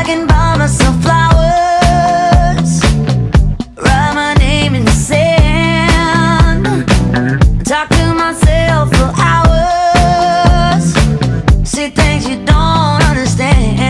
can buy myself flowers, write my name in the sand, talk to myself for hours, see things you don't understand.